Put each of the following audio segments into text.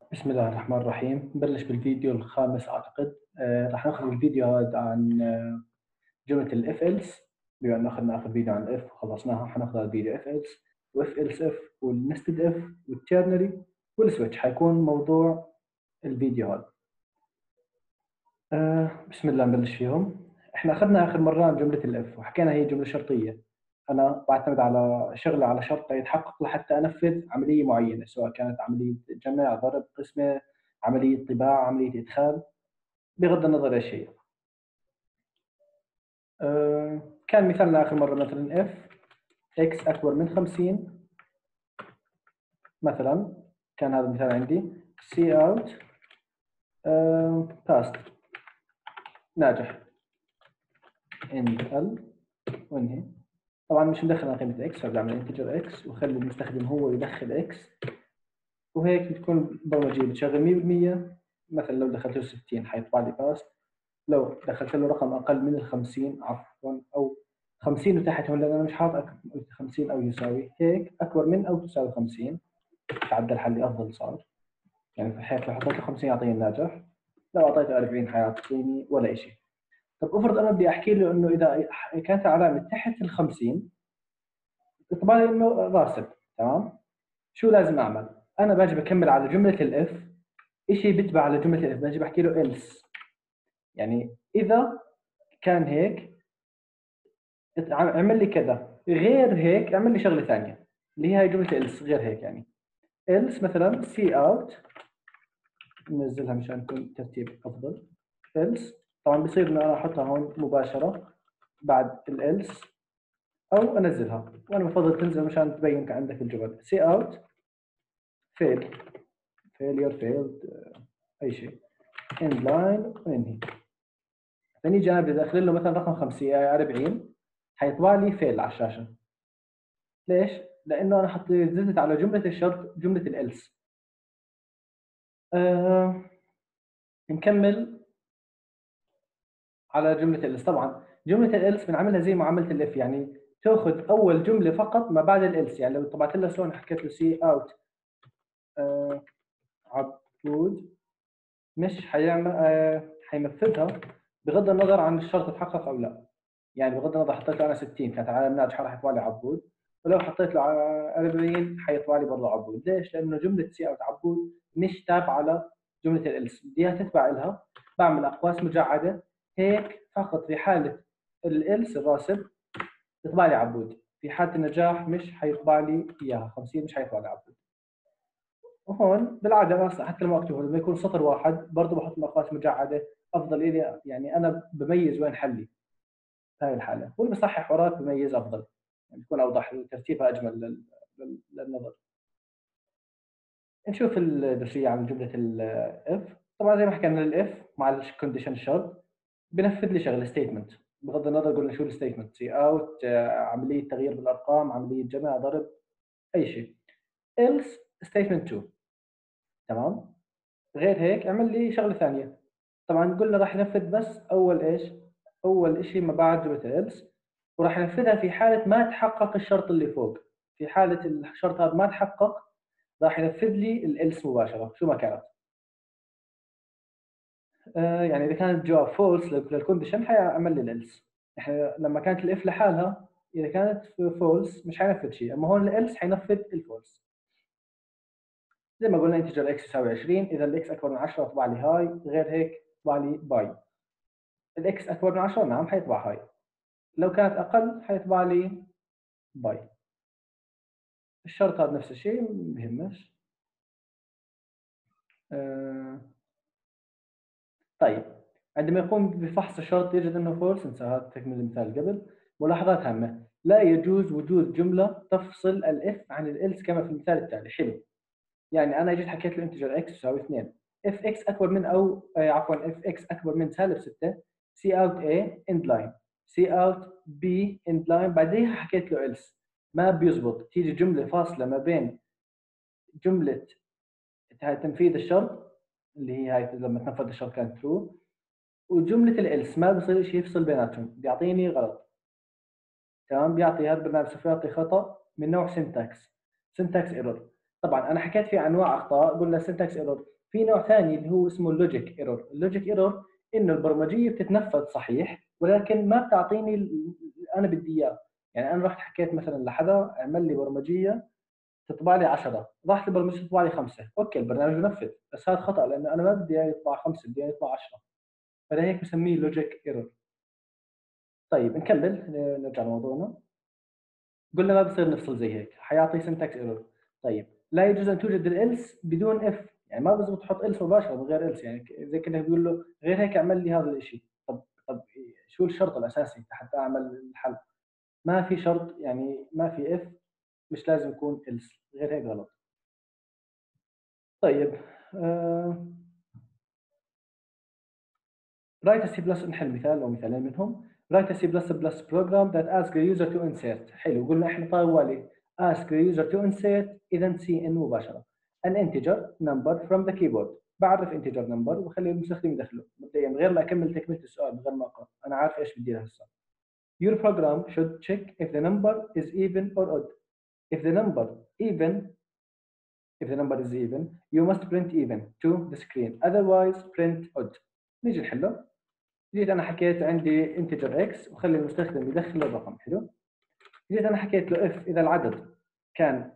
بسم الله الرحمن الرحيم. نبلش بالفيديو الخامس أعتقد. راح ناخذ الفيديو هذا عن جملة الاف إلس. بما أنه أخذنا آخر فيديو عن الاف وخلصناها، حناخذ هذا الفيديو اف إلس واف إلس اف والنستد اف والتيرنري والسويتش، حيكون موضوع الفيديو هذا. بسم الله نبلش فيهم. احنا أخذنا آخر مرة عن جملة الاف وحكينا هي جملة شرطية. أنا بعتمد على شغلة على شرط يتحقق لحتى أنفذ عملية معينة، سواء كانت عملية جمع، ضرب، قسمة، عملية طباعة، عملية إدخال، بغض النظر ايش هي. كان مثالنا اخر مره مثلا اف اكس اكبر من 50 مثلا. كان هذا المثال عندي سي اوت باست ناجح ان ال وانهي. طبعا مش مدخل انا قيمه اكس، فبعمل انتجر اكس وخلي المستخدم هو يدخل اكس، وهيك بتكون برمجيه بتشغل 100%. مثلا لو دخلت له 60 حيطبع لي باست، لو دخلت له رقم اقل من ال 50 عفوا او 50 وتحت هون، لان انا مش حاطط 50 او يساوي هيك، اكبر من او تساوي 50 تعدل حلي افضل صار. يعني في الحياه لو حطيت له 50 يعطيني الناجح، لو اعطيته 40 حيعطيني ولا شيء. طب افرض انا بدي احكي له انه اذا كانت العلامه تحت ال 50 يطبع لي انه راسب. تمام، شو لازم اعمل؟ انا باجي بكمل على جمله الاف، شيء بيتبع على جمله الاف، باجي بحكي له else. يعني اذا كان هيك اعمل لي كذا، غير هيك اعمل لي شغله ثانيه، اللي هي هاي جمله else. غير هيك يعني else مثلا سي اوت، ننزلها مشان يكون ترتيب افضل. else طبعا بصير انه انا احطها هون مباشره بعد الelse، او انزلها، وانا بفضل تنزل مشان تبين عندك الجمل. سي اوت فيل، فيلير، فيلد، اي شيء، اند لاين وانهي. فنيجي انا بدي ادخل له مثلا رقم 50 40، حيطبع لي فيل على الشاشه. ليش؟ لانه انا زدت على جمله الشرط جمله الelse. أه نكمل على جمله الelse. طبعا جمله الelse بنعملها زي معامله الاف، يعني تاخذ اول جمله فقط ما بعد الelse. يعني لو طبعت لها شلون حكيت له سي اوت عبود، مش حيعمل حينفذها بغض النظر عن الشرط تحقق او لا. يعني بغض النظر حطيت له انا 60 كانت علامه ناجحه راح يطلع لي عبود، ولو حطيت له 40 حيطلع لي برضه عبود. ليش؟ لانه جمله سي اوت عبود مش تابعه لجمله الالس، بدي اياها تتبع لها. بعمل اقواس مجعده هيك فقط في حاله الالس الراسب يطبع لي عبود، في حاله النجاح مش حيطبع لي اياها 50، مش حيطبع لي عبود. وهون بالعاده انا حتى لما اكتبه لما يكون سطر واحد برضه بحط اقواس مجعده افضل لي، يعني انا بميز وين حلي في هاي الحاله، واللي بصحح وراك بميز افضل، يعني بتكون اوضح، ترتيبها اجمل للنظر. نشوف الدرسيه عن جمله الاف. طبعا زي ما حكينا الاف مع الكونديشن الشرط بنفذ لي شغله ستيتمنت، بغض النظر قلنا شو الستيتمنت، سي اوت، عمليه تغيير بالارقام، عمليه جمع، ضرب، اي شيء. else statement 2. تمام، غير هيك اعمل لي شغله ثانيه. طبعا قلنا راح ينفذ بس اول ايش، اول شيء ما بعد جمله else، وراح ينفذها في حاله ما تحقق الشرط اللي فوق. في حاله الشرط هذا ما تحقق راح ينفذ لي الالس مباشره شو ما كانت. يعني اذا كانت جواب فولس للكونديشن حيعمل لي الالس. احنا لما كانت الاف لحالها اذا كانت فولس مش حينفذ شيء، اما هون الالس حينفذ الفولس. زي ما قلنا انتجر اكس يساوي 20، اذا الاكس اكبر من 10 طبع لي هاي، غير هيك طبع لي باي. الاكس اكبر من 10 نعم حيطبع هاي، لو كانت اقل حيطبع لي باي. الشرط هذا نفس الشيء ما بيهمش. آه طيب، عندما يقوم بفحص الشرط يجد انه فولس، انسى هذا تكمل المثال قبل. ملاحظات هامه: لا يجوز وجود جمله تفصل الاف عن الالس كما في المثال التالي. حلو، يعني انا جيت حكيت له انتجر اكس يساوي 2، اف اكس اكبر من او عفوا اف اكس اكبر من سالب 6، سي اوت اي اند لاين، سي اوت بي اند لاين، بعديها حكيت له الس. ما بيزبط تيجي جمله فاصله ما بين جمله تنفيذ الشرط اللي هي هاي لما تنفذ الشرط كانت ترو، وجمله الالس ما بصير شيء يفصل بيناتهم، بيعطيني غلط. تمام، بيعطي هذا البرنامج سوف يعطي خطا من نوع سنتكس، سنتكس ايرور. طبعا انا حكيت في انواع اخطاء، قلنا سنتكس ايرور في نوع ثاني اللي هو اسمه اللوجيك ايرور. اللوجيك ايرور انه البرمجيه بتتنفذ صحيح ولكن ما بتعطيني اللي انا بدي اياه. يعني انا رحت حكيت مثلا لحدا اعمل لي برمجيه تطبع لي 10، راح البرمجيه تطبع لي 5. اوكي البرنامج بنفذ، بس هذا خطا لانه انا ما بدي اياه يطبع 5، بدي اياه يطبع 10. فلهيك بسميه لوجيك ايرور. طيب نكمل، نرجع لموضوعنا. قلنا ما بصير نفصل زي هيك، حيعطي syntax error. طيب لا يجوز ان توجد الالس بدون اف، يعني ما بزبط تحط الس مباشره من غير الس، يعني زي كانك تقول له غير هيك اعمل لي هذا الشيء. طب شو الشرط الاساسي حتى اعمل الحل؟ ما في شرط، يعني ما في اف، مش لازم يكون الس، غير هيك غلط. طيب write a C++، نحل مثال او مثالين منهم. write a C++ program that asks the user to insert. حلو، قلنا احنا طوالي ask the user to insert، اذا cin مباشره an integer number from the keyboard. بعرف integer number وخلي المستخدم يدخله مبدئيا من غير ما اكمل تكمله السؤال، من غير ما اقرا، انا عارف ايش بدي له هسه. Your program should check if the number is even or odd. If the number is even, you must print even to the screen, otherwise print odd. نيجي نحله. جيت انا حكيت عندي انتجر اكس وخلي المستخدم يدخل الرقم. حلو. جيت انا حكيت له اف اذا العدد كان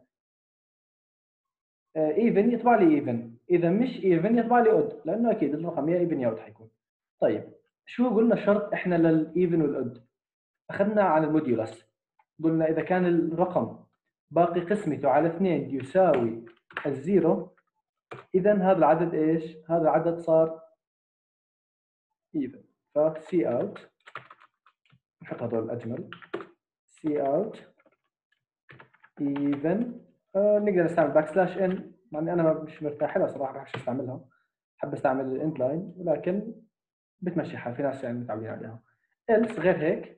ايفن يطبع لي ايفن، اذا مش ايفن يطبع لي اود، لانه اكيد الرقم يا ايفن يا اود حيكون. طيب شو قلنا الشرط احنا للايفن والاود؟ اخذنا على الموديولس، قلنا اذا كان الرقم باقي قسمته على 2 يساوي الزيرو، اذا هذا العدد ايش؟ هذا العدد صار ايفن. فسي اوت، نحط هذول الاجمل، سي اوت ايفن. نقدر نستعمل باك سلاش ان، مع اني انا مش مرتاح لها صراحه، راح استعملها، حب استعمل الاند لاين ولكن بتمشي حال، في ناس يعني متعودين عليها. else غير هيك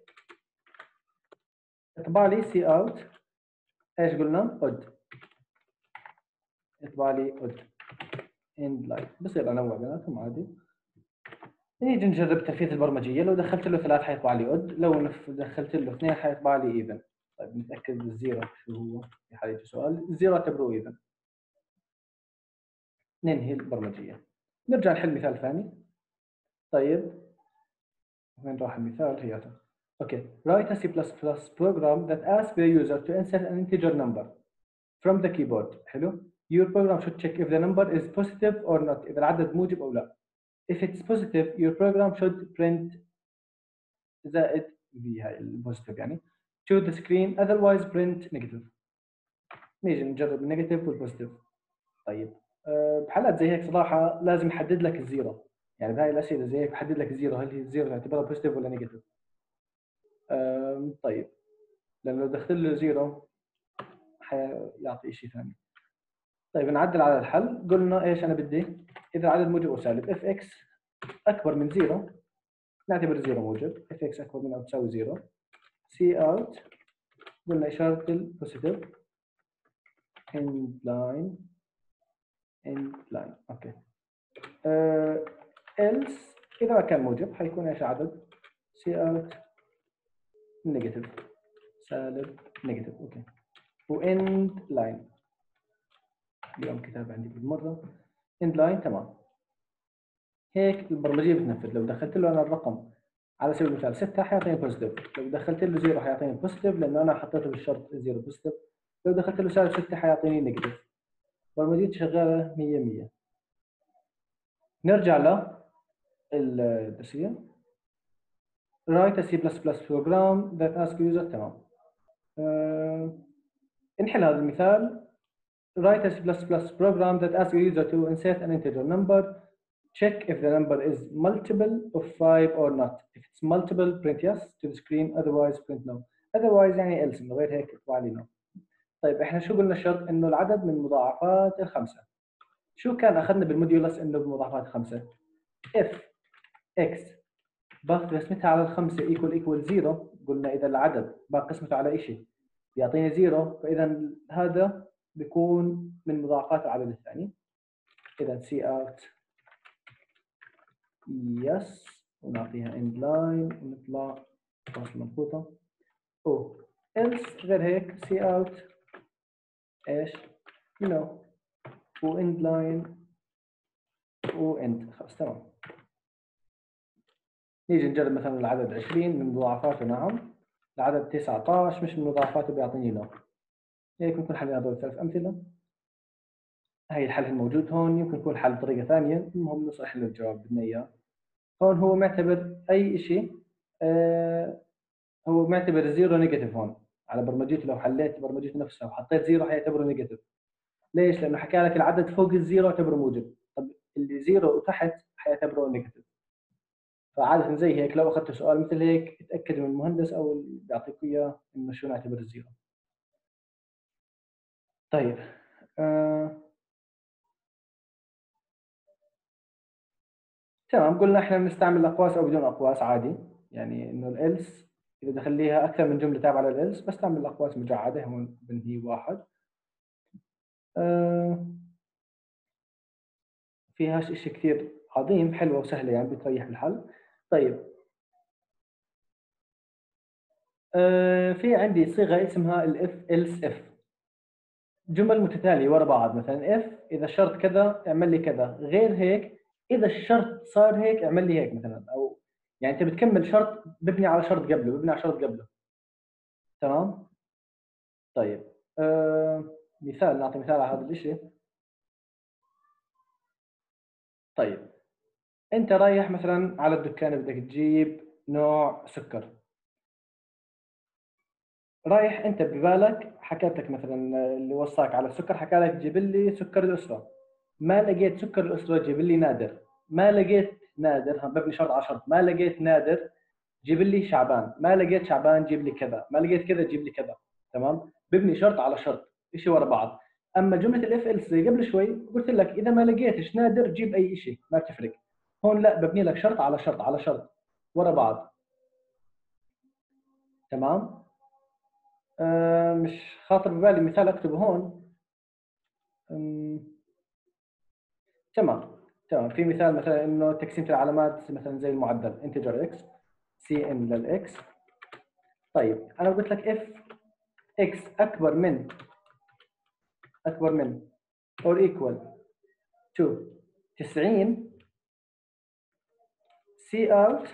اطبع لي سي اوت ايش قلنا؟ اود. اطبع لي اود اند لاين، بصير انوع بيناتهم عادي. نيجي نجرب تنفيذ البرمجيه. لو دخلت له 3 حيطبع لي اود، لو دخلت له 2 حيطبع لي ايفن. طيب نتاكد الزيرو شو هو في حال يجي سؤال. الزيرو اعتبروه ايفن. ننهي البرمجيه. نرجع نحل مثال ثاني. طيب وين راح المثال؟ هياته. اوكي. Write a C++ program that asks the user to insert an integer number from the keyboard. حلو. Your program should check if the number is positive or not. إذا العدد موجب أو لا. If it's positive, your program should print زائد v، هاي البوزيتيف يعني to the screen, otherwise print negative. نيجي نجرب النيجاتيف والبوزيتيف. طيب بحالات زي هيك صراحة لازم يحدد لك الزيرو، يعني بهاي الأسئلة زي هيك بحدد لك الزيرو، هل هي الزيرو تعتبرها بوزيتيف ولا نيجاتيف. طيب لأنه لو دخلت له زيرو حيعطي شيء ثاني. طيب نعدل على الحل. قلنا ايش انا بدي؟ اذا العدد موجب او سالب، اف اكس اكبر من زيرو، نعتبر زيرو موجب، اف اكس اكبر من او تساوي زيرو. سي اوت، قلنا اشاره البوزيتيف، اند لاين، اند لاين. اوكي. إلس اذا ما كان موجب حيكون ايش عدد؟ سي اوت نيجاتيف، سالب نيجاتيف. اوكي. واند لاين، اليوم كتاب عندي بالمره. اند لاين تمام. هيك البرمجيه بتنفذ. لو دخلت له انا الرقم على سبيل المثال 6 حيعطيني بوزيتيف، لو دخلت له 0 حيعطيني بوزيتيف لانه انا حطيته بالشرط 0 بوزيتيف، لو دخلت له سالب 6 حيعطيني نيجاتيف. برمجيتي شغاله 100%. نرجع للدرسيه. write a C++ program that asks user. تمام. نحل هذا المثال. write a C++ program that asks user to insert an integer number. Check if the number is multiple of 5 or not. If it's multiple, print yes to the screen, otherwise print no. Otherwise يعني else، من غير هيك اطبع لي no. طيب احنا شو قلنا الشرط؟ انه العدد من مضاعفات الخمسة. شو كان اخذنا بالموديولس انه بمضاعفات الخمسة؟ if x باخذ قسمتها على الخمسة equal 0، قلنا اذا العدد باخذ قسمته على شيء بيعطيني 0، فاذا هذا بيكون من مضاعفات العدد الثاني. اذا see out yes، ونعطيها end line ونطلع فاصلة مضبوطة. else غير هيك see out ايش؟ no، و end line واند. خلاص تمام. نيجي نجرب مثلا العدد 20 من مضاعفاته نعم، العدد 19 مش من مضاعفاته بيعطيني لا. هيك ممكن حل هذول 3 أمثلة. هي الحل الموجود هون، يمكن يكون حل بطريقة ثانية، المهم نصلح له الجواب بدنا إياه. هون هو معتبر أي شيء هو معتبر زيرو نيجاتيف هون على برمجيته. لو حليت برمجيته نفسها وحطيت زيرو حيعتبره نيجاتيف. ليش؟ لأنه حكى لك العدد فوق الزيرو اعتبره موجب، طب اللي زيرو وتحت حيعتبره نيجاتيف. فعادة زي هيك لو أخذت سؤال مثل هيك اتأكد من المهندس أو اللي بيعطيك إياه إنه شو نعتبر الزيرو. طيب تمام، قلنا احنا بنستعمل اقواس او بدون اقواس عادي، يعني انه الالس اذا بدي اخليها اكثر من جمله تابعه للالس بستعمل اقواس مجعده، هون بنهي واحد. فيهاش اشي كثير عظيم، حلوه وسهله يعني بتريح بالحل. طيب في عندي صيغه اسمها الاف إلس اف، جمل متتاليه ورا بعض. مثلا اف اذا الشرط كذا اعمل لي كذا، غير هيك اذا الشرط صار هيك اعمل لي هيك مثلا. او يعني انت بتكمل شرط ببني على شرط قبله، ببني على شرط قبله. تمام. طيب مثال، نعطي مثال على هذا الشيء. طيب انت رايح مثلا على الدكان بدك تجيب نوع سكر، رايح انت ببالك حكيت لك مثلا اللي وصاك على السكر حكى لك جيب لي سكر الاسره، ما لقيت سكر الاسره جيب لي نادر، ما لقيت نادر ببني شرط على شرط، ما لقيت نادر جيب لي شعبان، ما لقيت شعبان جيب لي كذا، ما لقيت كذا جيب لي كذا. تمام، ببني شرط على شرط شيء ورا بعض. اما جمله الاف ال زي قبل شوي قلت لك اذا ما لقيتش نادر جيب اي شيء ما بتفرق. هون لا، ببني لك شرط على شرط على شرط ورا بعض. تمام. مش خاطر ببالي مثال اكتبه هون. تمام تمام. في مثال مثلا انه تقسيمه العلامات مثلا زي المعدل انتجر اكس سي ان للاكس. طيب انا قلت لك اف اكس اكبر من or equal to 90 سي اوت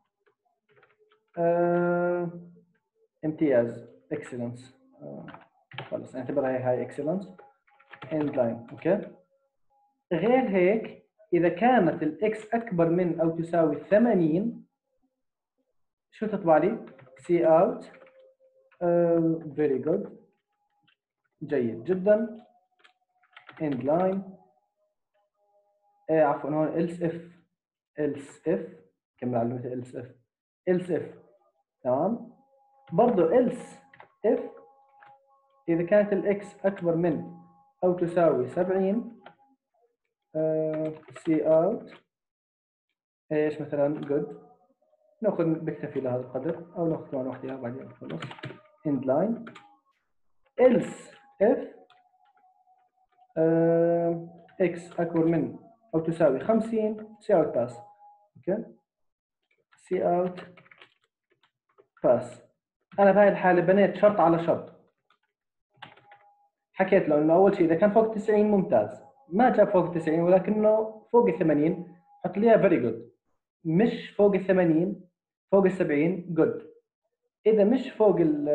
امتياز اكسلنس. خلص اعتبرها هاي اكسلنس اند لاين. اوكي. غير هيك اذا كانت الاكس اكبر من او تساوي 80 شو تطبع لي؟ سي اوت فيري جود، جيد جدا اند لاين. عفوا هون else if كمل على else if. تمام. برضه else if إذا كانت الإكس أكبر من أو تساوي 70 سي أوت إيش مثلا good. ناخذ بكتفي لهذا القدر أو ناخذ كمان وحدها بعدين خلص end line. else if إكس أكبر من أو تساوي 50 سي أوت باس. أوكي سي أوت باس. أنا بهاي الحالة بنيت شرط على شرط، حكيت له انه اول شيء اذا كان فوق 90 ممتاز، ما جاب فوق 90 ولكنه فوق 80 حط لي فيري جود، مش فوق 80 فوق 70 جود. اذا مش فوق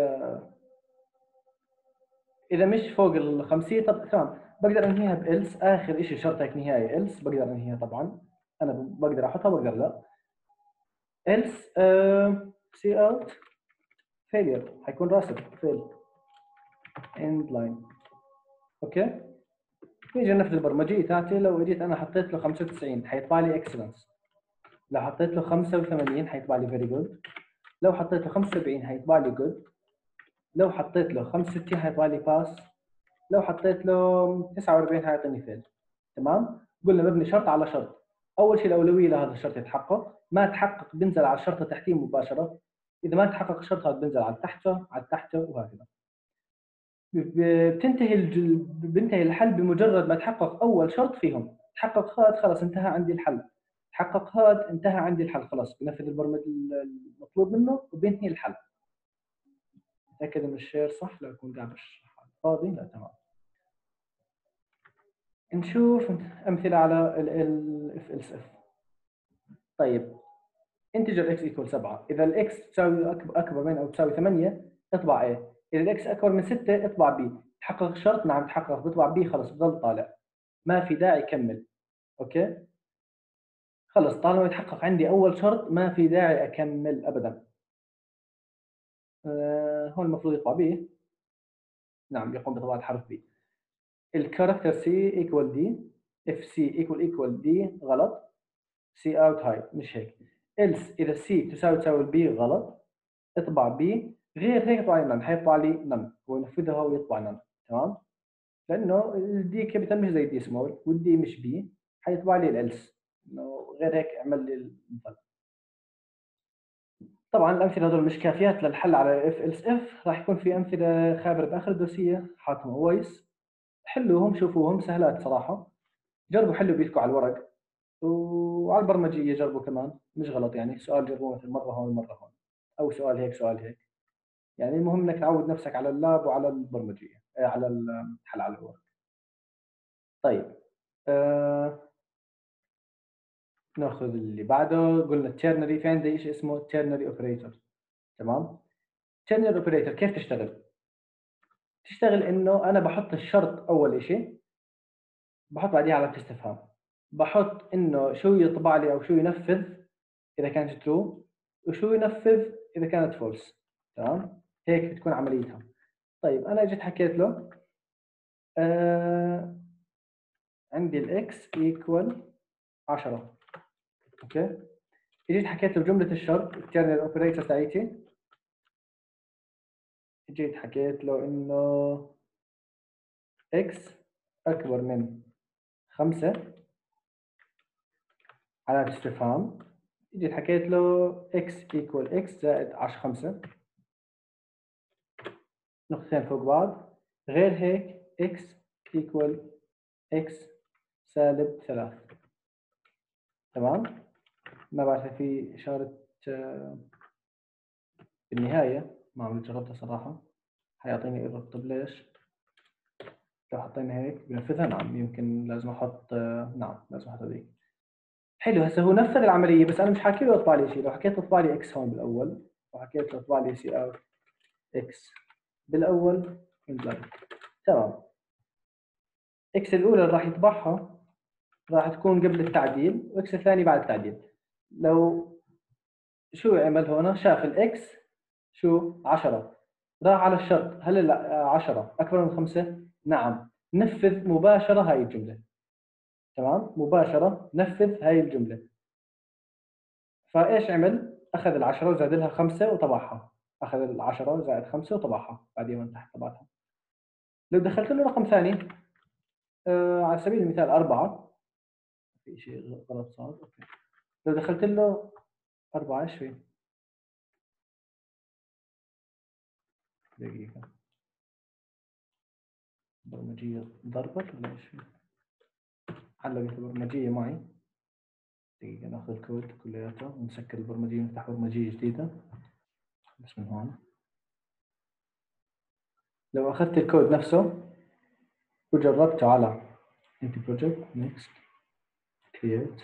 اذا مش فوق ال 50 طب تمام بقدر انهيها بإلس. اخر شيء شرط هيك نهائي إلس بقدر انهيها طبعا، انا بقدر احطها بقدر لا. إلس سي اوت فيلير حيكون راسب فيل اند لاين. اوكي. نيجي ننفذ البرمجيه تاعتي. لو اجيت انا حطيت له 95 حيطلع لي اكسلنس، لو حطيت له 85 حيطلع لي فيري جود، لو حطيت له 75 حيطلع لي جود، لو حطيت له 65 حيطلع لي باس، لو حطيت له 49 حيعطيني فيل. تمام. قلنا ببني شرط على شرط. اول شيء الاولويه لهذا الشرط يتحقق، ما تحقق بنزل على الشرط اللي تحتيه مباشره، اذا ما تحقق الشرط هذا بنزل على تحته على تحته وهكذا. بينتهي الحل بمجرد ما تحقق اول شرط فيهم. تحقق هذا خلاص انتهى عندي الحل، تحقق هذا انتهى عندي الحل، خلاص بنفذ البرمج المطلوب منه وبينتهي الحل. متاكد ان الشير صح؟ لا اكون قاعد بشرح فاضي. لا تمام. نشوف امثله على اف else if. طيب انتجر x equal 7، اذا الاكس تساوي اكبر من او تساوي 8 اطبع a، اذا الاكس اكبر من 6 اطبع b. تحقق الشرط؟ نعم تحقق، بيطبع b، خلص بضل طالع، ما في داعي يكمل. اوكي خلص، طالما يتحقق عندي اول شرط ما في داعي اكمل ابدا. هون المفروض يطبع b. نعم يقوم بطباعه حرف b. الكاركتر c equal d، if c equal d غلط، c out هاي مش هيك. else اذا c تساوي b غلط، اطبع b. غير هيك يطبع لي none، حيطبع لي none ونفذها ويطبع none. تمام، لانه الدي كابيتال مش زي الدي سمول والدي مش بي، حيطبع لي الالس. انه غير هيك اعمل لي المثال. طبعا الامثله هذول مش كافيات للحل على اف else اف، راح يكون في امثله خابر باخر الدوسيه حاطهم اويس، حلوهم شوفوهم سهلات صراحه، جربوا حلوا بيدكم على الورق، وعلى البرمجيه جربوا كمان مش غلط يعني، سؤال جربوه مثل مره هون مره هون، او سؤال هيك سؤال هيك، يعني المهم انك تعود نفسك على اللاب وعلى البرمجيه على الحل على الورق. طيب ناخذ اللي بعده. قلنا التيرنري، في عندي شيء اسمه تيرنري اوبريتور. تمام، تيرنري اوبريتور كيف تشتغل؟ تشتغل انه انا بحط الشرط اول شيء، بحط بعديها علامه استفهام، بحط انه شو يطبع لي او شو ينفذ اذا كانت ترو، وشو ينفذ اذا كانت فولس. تمام، هيك بتكون عمليتها. طيب انا اجيت حكيت له عندي الاكس ايكوال 10. اوكي، جيت حكيت له جمله الشرط التيرنري اوبريتور تاعتي، جيت حكيت له انه x اكبر من 5 علامة استفهام، جيت حكيت له x equal x زائد 10 5 نقطتين فوق بعض، غير هيك x equal x سالب 3. تمام، ما بعرف في إشارة بالنهاية، ما عمري جربتها صراحة، حيعطيني ايرور. طب ليش؟ لو حطينا هيك بنفذها؟ نعم يمكن لازم احط نعم لازم احط هذيك. حلو، هسه هو نفذ العمليه بس انا مش حاكي له اطبع لي شيء. لو حكيت اطبع لي اكس هون بالاول، وحكيت له اطبع لي سي اوت اكس بالاول انزل. تمام، اكس الاولى اللي راح يطبعها راح تكون قبل التعديل، واكس الثاني بعد التعديل. لو شو عمل هون؟ شاف الاكس شو 10، راح على الشرط هل 10 اكبر من 5؟ نعم، نفذ مباشره هاي الجمله. تمام، مباشره نفذ هاي الجمله. فايش عمل؟ اخذ ال10 وزاد لها 5 وطبعها، اخذ ال10 زائد 5 وطبعها، بعدين من تحت طبعتها. لو دخلت له رقم ثاني على سبيل المثال 4، في شيء غلط صار. اوكي، لو دخلت له 4 ايش في؟ دقيقة، برمجية ضربت ولا ايش في؟ علقت البرمجية معي. دقيقة ناخذ الكود كلياته ونسكر البرمجية ونفتح برمجية جديدة بس من هون. لو اخذت الكود نفسه وجربته على انت بروجكت نيكست كرييت،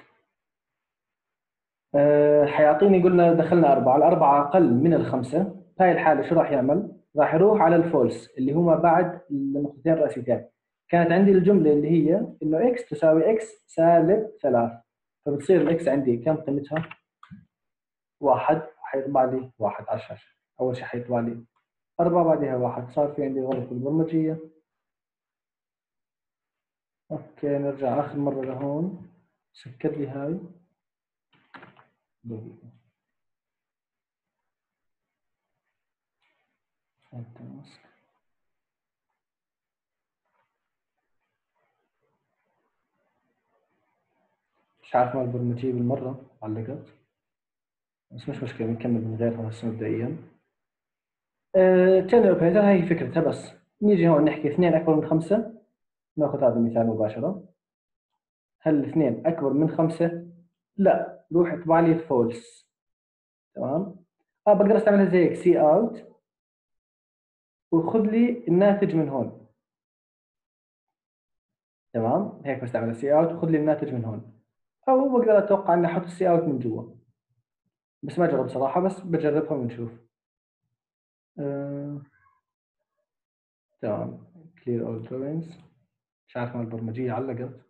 حيعطيني، قلنا دخلنا 4، الأربعة أقل من ال5، هاي الحالة شو راح يعمل؟ راح يروح على الفولس اللي هما بعد النقطتين الرئيسيتين. كانت عندي الجملة اللي هي إنه x تساوي x سالب 3، فبتصير الإكس عندي كم قيمتها؟ 1، حيطبع لي 1 على الشاشة. أول شيء حيطبع لي 4 بعدها 1، صار في عندي غلط بالبرمجية. أوكي نرجع آخر مرة لهون، سكر لي هاي دقيقة. مش عارف مال البرمجية بالمرة علقت، بس مش مشكلة بنكمل من غيرها هسه مبدئيا. تشين اوبريتر هاي فكرتها، بس نيجي هون نحكي 2 أكبر من 5، ناخذ هذا المثال مباشرة. هل الاثنين أكبر من 5؟ لا، روح اطبع لي فولس. تمام، بقدر استعملها زي هيك سي اوت وخذ لي الناتج من هون. تمام، هيك بستعمل السي اوت وخذ لي الناتج من هون، او بقدر اتوقع اني احط السي اوت من جوا، بس ما جربت صراحه، بس بجربها ونشوف. تمام، clear all drawings. مش عارف ما البرمجيه علقت.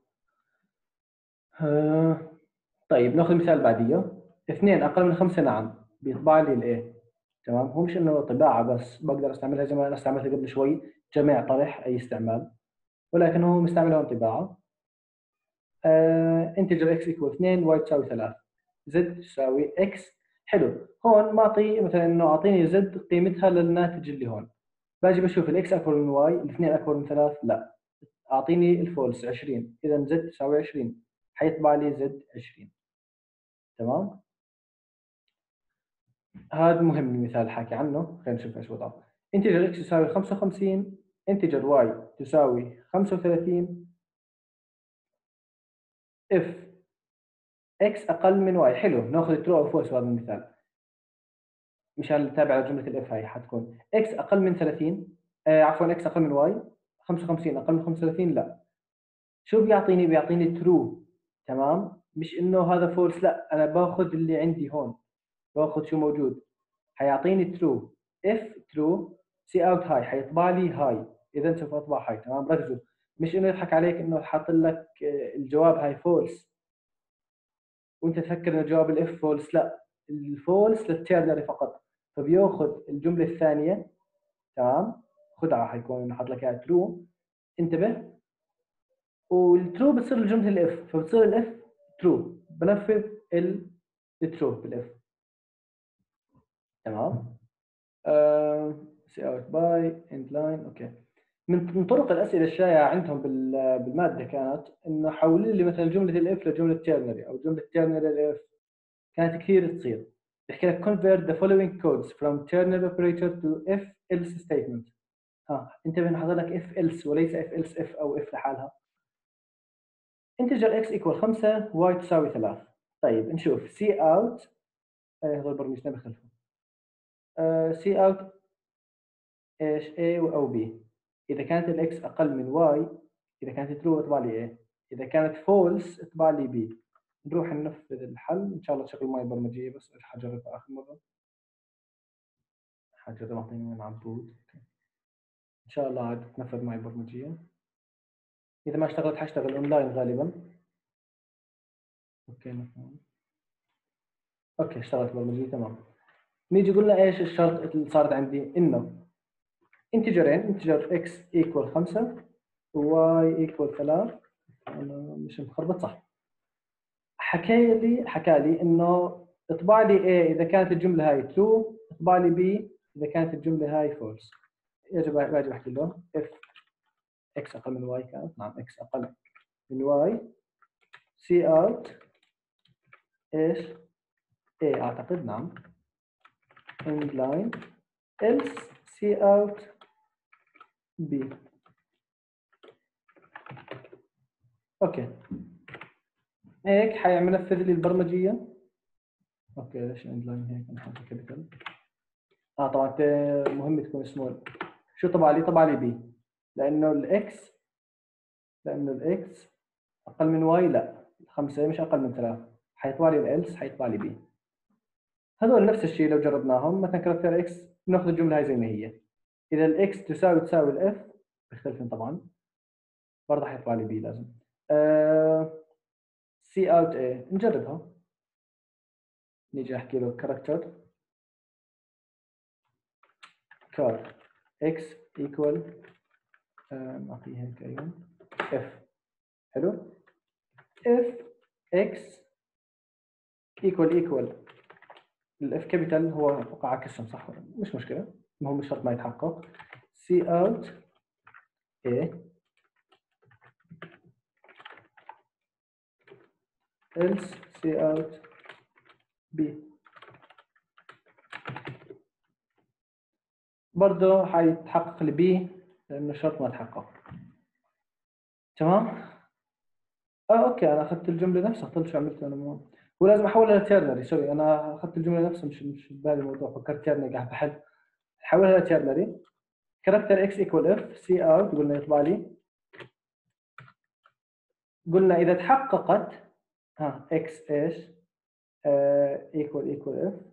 طيب ناخذ مثال بعديه. 2 اقل من 5 نعم، بيطبع لي الايه. تمام، هو مش انه طباعه بس، بقدر استعملها زي ما انا استعملتها قبل شوي، جمع طرح اي استعمال، ولكن هو مستعملها طباعه. انتجر اكس ايكوال 2 واي تساوي 3 زد تساوي اكس. حلو، هون معطي مثلا انه اعطيني زد قيمتها للناتج اللي هون، باجي بشوف الاكس اكبر من واي، الاثنين اكبر من 3 لا، اعطيني الفولس 20، اذا زد تساوي 20، حيطبع لي زد 20. تمام، هذا مهم المثال حكي عنه، خلينا نشوف ايش وضعه. انتجر اكس يساوي 55، انتجر واي تساوي 35، اف اكس اقل من واي. حلو، ناخذ ترو او فولس في هذا المثال مشان نتابع على جمله الاف. هاي حتكون اكس اقل من 30، عفوا اكس اقل من واي. 55 اقل من 35 لا. شو بيعطيني؟ بيعطيني ترو. تمام، مش انه هذا فولس، لا، انا باخذ اللي عندي هون، باخذ شو موجود، حيعطيني ترو. اف ترو سي اوت هاي حيطبع لي هاي، اذا سوف اطبع هاي. تمام، ركزوا، مش انه يضحك عليك انه حاط لك الجواب هاي فولس وانت تفكر انه جواب الاف فولس، لا، الفولس للتيرنري فقط، فبياخذ الجمله الثانيه. تمام، خدعه حيكون انه حاط لك اياها ترو، انتبه، والترو بتصير الجمله الاف، فبتصير الاف ترو، بنفذ الترو بالاف. تمام، سي اوت باي اند لاين. اوكي، من طرق الاسئله الشائعه عندهم بالماده كانت انه حولوا لي مثلا جمله الاف لجمله تيرنري، او جمله تيرنري الاف، كانت كثير تصير. بيحكي لك convert the following codes from ternary operator to if else statement. انتبه انه حاط لك if else وليس if else if او if لحالها. integer x equal 5 y تساوي 3. طيب نشوف سي اوت، هذول برمجتين بخلفهم. سي اوت ايش؟ A او B. اذا كانت الاكس اقل من y، اذا كانت true اطبع لي A، اذا كانت false اطبع لي B. نروح ننفذ الحل ان شاء الله تشغل معي برمجيه، بس حجربها اخر مره، حجربها اعطيني من عبود. ان شاء الله عاد تنفذ معي برمجيه، اذا ما اشتغلت حاشتغل اونلاين غالبا. اوكي مثلا، اوكي اشتغلت برمجيه تمام. نيجي قلنا ايش الشرط اللي صارت عندي؟ انه انتجرين، انتجر اكس ايكوال 5 وواي ايكوال 3. انا مش مخربط صح؟ حكى لي انه اطبع لي A اذا كانت الجمله هاي true، اطبع لي B اذا كانت الجمله هاي false. يجب باجي بحكي له if x اقل من y، كانت نعم x اقل من y، سي اوت ايش؟ A اعتقد، نعم، end line else سي اوت B. اوكي، هيك حيعمل نفذ لي البرمجيه. اوكي، ليش end line هيك انا حاطه كابيتال؟ طبعا مهم تكون سمول. شو طبع لي؟ طبع لي B، لانه الاكس اقل من واي، لا، 5 مش اقل من 3، حيطلع لي الالس، حيطلع لي بي. هذول نفس الشيء لو جربناهم، مثلا كاركتر اكس بناخذ الجمله هاي زي ما هي، اذا الاكس تساوي الاف، بيختلفن طبعا، برضه حيطلع لي بي لازم. سي اوت اي، نجربها. نيجي احكي له كاركتر كار اكس ايكوال، نعطيه هيك ايوه اف. حلو، اف اكس ايكوال الاف كابيتال هو وقع عكسهم صح، مش مشكله، المهم الشرط ما يتحقق. سي اوت A else سي اوت B. برضه حيتحقق ال B لانه الشرط ما تحقق. تمام، اوكي، انا اخذت الجمله نفسها، قلت شو عملت انا ولازم احولها لتيرنري. سوري، انا اخذت الجمله نفسها، مش ببالي الموضوع، فكرت تيرنري قاعد بحل. حولها لتيرنري. كاركتر اكس ايكوال اف سي اوت، قلنا يطبع لي قلنا اذا تحققت اكس ايش ايكوال اف،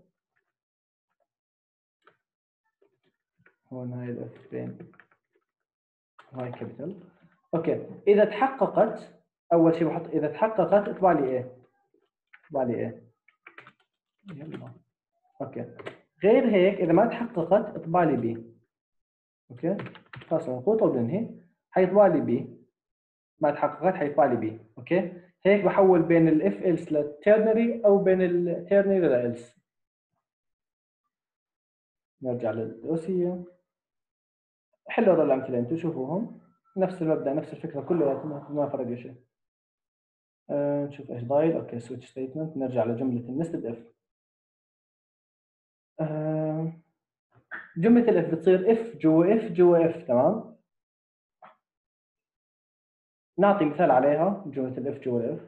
هون هاي الاف بين هاي كابيتال. اوكي اذا تحققت، اول شيء بحط اذا تحققت اطبع لي ايه، اطبع لي ايه. يلا اوكي، غير هيك اذا ما تحققت اطبع لي بي. اوكي خلاص مضبوط وبننهي، حيطبع لي بي. ما تحققت حيطبع لي بي. اوكي هيك بحول بين الاف إلس للتيرنري او بين التيرنري للإلس. نرجع للدروسية، حلوا الأمثلة انتم شوفوهم، نفس المبدأ نفس الفكرة كلها، ما فرق شيء. نشوف ايش ضايل. اوكي سويتش ستيتمنت، نرجع لجملة النستد اف. جملة الاف بتصير اف جوا اف جوا اف، تمام. نعطي مثال عليها جملة الاف جوا الاف.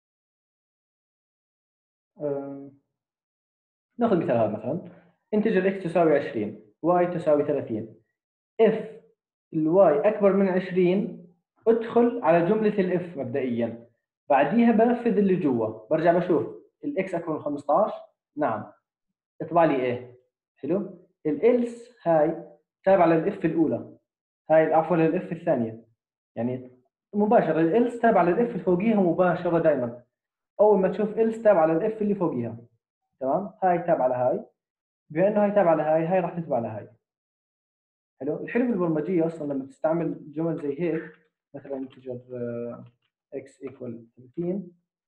ناخذ مثال هذا مثلا، انتجر اكس تساوي 20 واي تساوي 30. اف الواي اكبر من 20 ادخل على جملة الاف مبدئيا، بعديها بنفذ اللي جوا، برجع بشوف الاكس اكبر من 15 نعم، اطبع لي ايه. حلو. الالس هاي تابعة للاف الاولى، هاي عفوا للاف الثانية، يعني مباشرة الالس تابعة للاف اللي فوقيها مباشرة دائما. اول ما تشوف الس تابعة للاف اللي فوقيها، تمام. هاي تابعة لهاي، بما انه هاي تابعة لهاي، هاي راح تتبع لهاي. حلو. الحلو بالبرمجية اصلا لما تستعمل جمل زي هيك، مثلا انتجر x ايكوال 30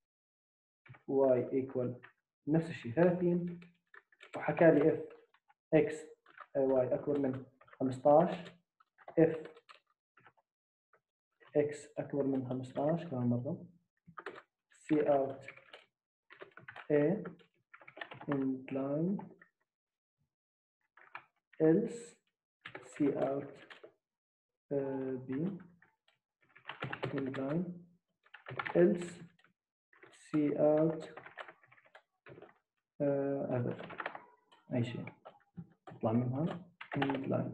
y ايكوال نفس الشيء 30، وحكى لي f x y اكبر من 15، f x اكبر من 15 كمان مرة، cout a incline else cout b incline else cout other، اي شيء يطلع منها incline.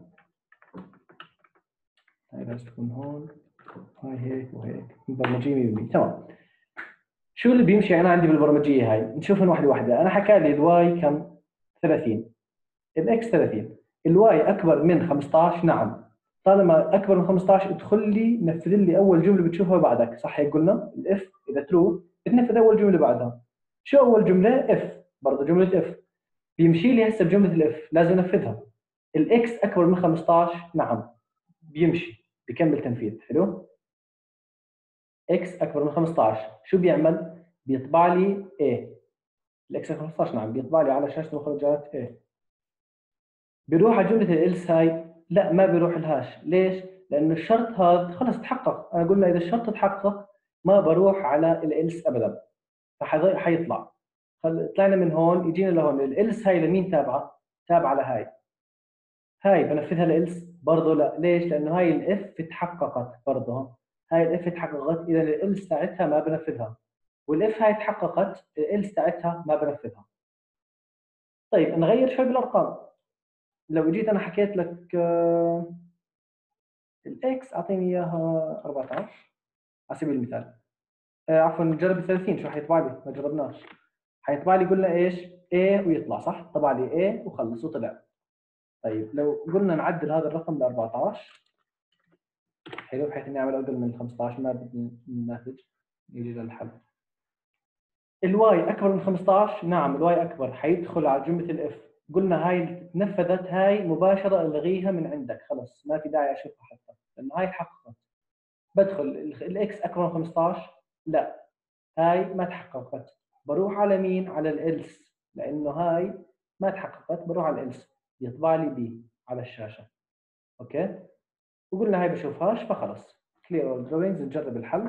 هاي لازم تكون هون، هاي هيك وهيك. البرمجية 100%. تمام. شو اللي بيمشي انا عندي بالبرمجيه هاي؟ نشوفهم واحده واحده. انا حكى لي الواي كم؟ 30، الاكس 30، الواي اكبر من 15 نعم. طالما اكبر من 15 ادخل لي نفذ لي اول جمله بتشوفها بعدك، صح هيك قلنا؟ الاف اذا ترو بتنفذ اول جمله بعدها. شو اول جمله؟ اف، برضه جمله اف بيمشي لي هسه بجمله الاف لازم انفذها. الاكس اكبر من 15 نعم، بيمشي بكمل تنفيذ. حلو. اكس اكبر من 15 شو بيعمل؟ بيطبع لي A. الاكس 15 نعم، بيطبع لي على شاشه المخرجات A. بيروح على جمله الالس هاي؟ لا ما بيروح الهاش. ليش؟ لانه الشرط هذا خلص تحقق. انا قلنا اذا الشرط تحقق ما بروح على الالس ابدا، حيطلع. طلعنا من هون يجينا لهون. الالس هاي لمين تابعه؟ تابعه لهاي. هاي بنفذها الالس برضه لا. ليش؟ لانه هاي الاف تحققت برضه. هاي الاف تحققت، اذا الالس تاعتها ما بنفذها، والاف هاي تحققت، الالس تاعتها ما بنفذها. طيب نغير شوي بالارقام. لو جيت انا حكيت لك الاكس اعطيني اياها 14 على سبيل المثال، عفوا نجرب ال 30 شو حيطبع لي؟ ما جربناش. حيطبع لي قلنا ايش؟ A ويطلع صح؟ طبع لي A وخلص وطلع. طيب لو قلنا نعدل هذا الرقم ل 14، حلو، بحيث اني اعمل اقل من 15 ما بدي الناتج يجي للحل. الواي اكبر من 15 نعم، الواي اكبر، حيدخل على جمله الاف. قلنا هاي نفذت، هاي مباشره الغيها من عندك، خلص ما في داعي اشوفها حتى لانه هاي تحققت. بدخل الاكس اكبر من 15 لا، هاي ما تحققت. بروح على مين؟ على الالس، لانه هاي ما تحققت. بروح على الالس يطبع لي بي على الشاشه. اوكي. وقلنا هاي بشوفهاش فخلص كلير اول دروينجز. نجرب الحل.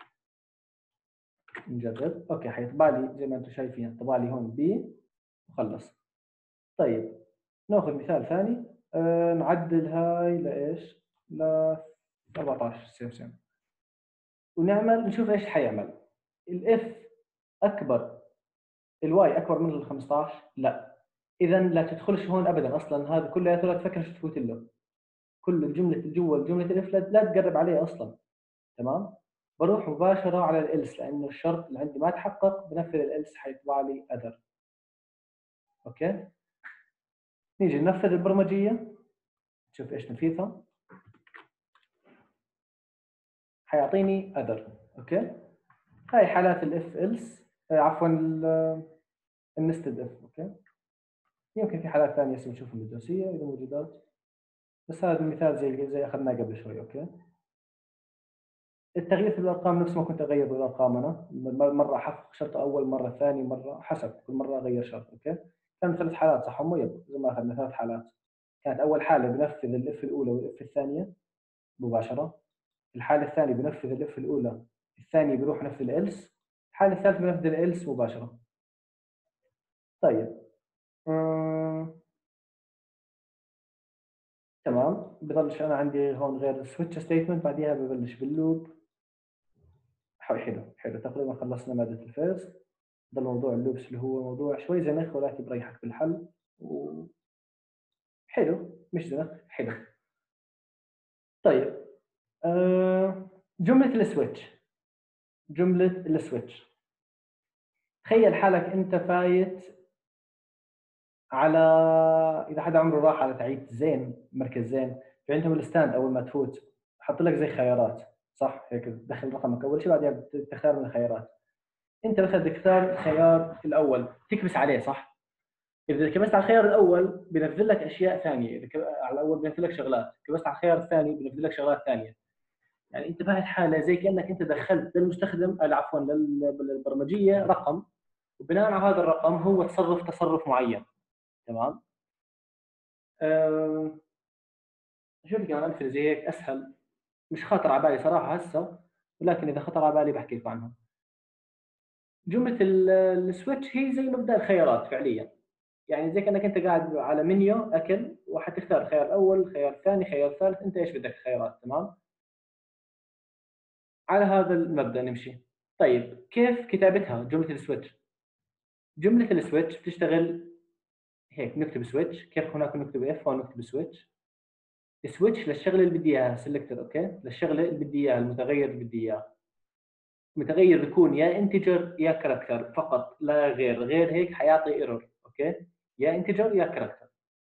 نجرب. اوكي حيطبع لي زي ما انتم شايفين، طبع لي هون بي وخلص. طيب ناخذ مثال ثاني. نعدل هاي لايش؟ ل 14 سيم ونعمل نشوف ايش حيعمل. الاف اكبر، الواي اكبر من ال 15 لا، اذا لا تدخلش هون ابدا. اصلا هذا كله لا تفكر شو تفوت له، كل الجمله جوا جمله الاف لا تقرب عليه اصلا. تمام. بروح مباشره على الالس لانه الشرط اللي عندي ما تحقق، بنفذ الالس حيطلع لي other. اوكي، نيجي ننفذ البرمجيه نشوف ايش نفيذها، حيعطيني other. اوكي، هاي حالات الاف الس، عفوا النستد اف. اوكي، يمكن في حالات ثانيه هسه بنشوفها بالدراسيه اذا موجودات، بس هذا المثال زي اخذناه قبل شوي. اوكي، التغيير في الارقام نفس ما كنت اغير بالارقام، انا مره احقق شرط اول، مره ثاني، مره حسب كل مره اغير شرط. اوكي، كان 3 حالات صح هم؟ يب، زي ما اخذنا 3 حالات. كانت اول حاله بنفذ الاف الاولى والاف الثانيه مباشره، الحاله الثانيه بنفذ الاف الاولى، الثانيه بيروح نفذ الالس، الحاله الثالثه بنفذ الالس مباشره. طيب تمام، بضلش انا عندي هون غير السويتش ستيتمنت، بعديها ببلش باللوب. حلو حلو، تقريبا خلصنا ماده الفيرست. ضل موضوع اللوبس اللي هو موضوع شوي زنخ ولكن بريحك بالحل، وحلو مش زنخ، حلو. طيب جملة السويتش، جملة السويتش، تخيل حالك انت فايت على، اذا حدا عمره راح على تعيد زين، مركز زين، في عندهم الستاند اول ما تفوت حط لك زي خيارات، صح هيك؟ تدخل رقمك اول شيء بعدين بتختار من الخيارات. انت مثلا بدك تختار الخيار الاول تكبس عليه، صح؟ اذا كبست على الخيار الاول بينزل لك اشياء ثانيه، اذا على الاول بينزل لك شغلات، كبست على الخيار الثاني بينزل لك شغلات ثانيه. يعني انت بهاي الحاله زي كانك انت دخلت للمستخدم، عفوا للبرمجيه رقم، وبناء على هذا الرقم هو تصرف معين. تمام. شوف كمان امثله زي هيك اسهل، مش خاطر على بالي صراحه هسه، ولكن اذا خطر على بالي بحكي لكم عنها. جمله السويتش هي زي مبدا الخيارات فعليا، يعني زي كانك انت قاعد على منيو اكل وحتختار الخيار الاول، الخيار الثاني، الخيار الثالث، انت ايش بدك الخيارات. تمام، على هذا المبدا نمشي. طيب كيف كتابتها جمله السويتش؟ جمله السويتش بتشتغل هيك، نكتب سويتش، كيف هناك نكتب اف هون نكتب سويتش. سويتش للشغله اللي بدي اياها، سلكتر. اوكي، للشغله اللي بدي اياها، المتغير اللي بدي اياه. متغير بيكون يا انتجر يا كاركتر فقط لا غير، غير هيك حيعطي ايرور. اوكي، يا انتجر يا كاركتر.